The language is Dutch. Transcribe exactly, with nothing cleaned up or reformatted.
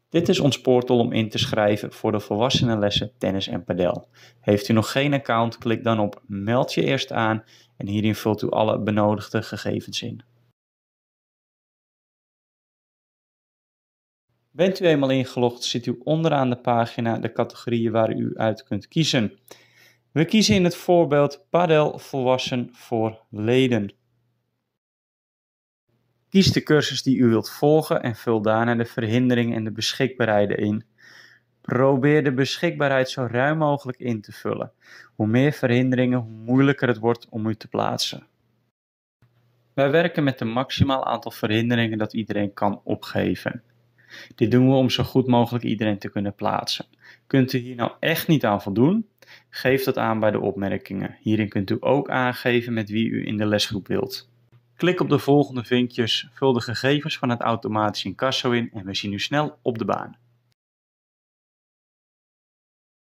Dit is ons portal om in te schrijven voor de volwassenenlessen tennis en padel. Heeft u nog geen account, klik dan op meld je eerst aan en hierin vult u alle benodigde gegevens in. Bent u eenmaal ingelogd, ziet u onderaan de pagina de categorieën waar u uit kunt kiezen. We kiezen in het voorbeeld padel volwassen voor leden. Kies de cursus die u wilt volgen en vul daarna de verhinderingen en de beschikbaarheden in. Probeer de beschikbaarheid zo ruim mogelijk in te vullen. Hoe meer verhinderingen, hoe moeilijker het wordt om u te plaatsen. Wij werken met een maximaal aantal verhinderingen dat iedereen kan opgeven. Dit doen we om zo goed mogelijk iedereen te kunnen plaatsen. Kunt u hier nou echt niet aan voldoen? Geef dat aan bij de opmerkingen. Hierin kunt u ook aangeven met wie u in de lesgroep wilt. Klik op de volgende vinkjes, vul de gegevens van het automatisch incasso in en we zien u snel op de baan.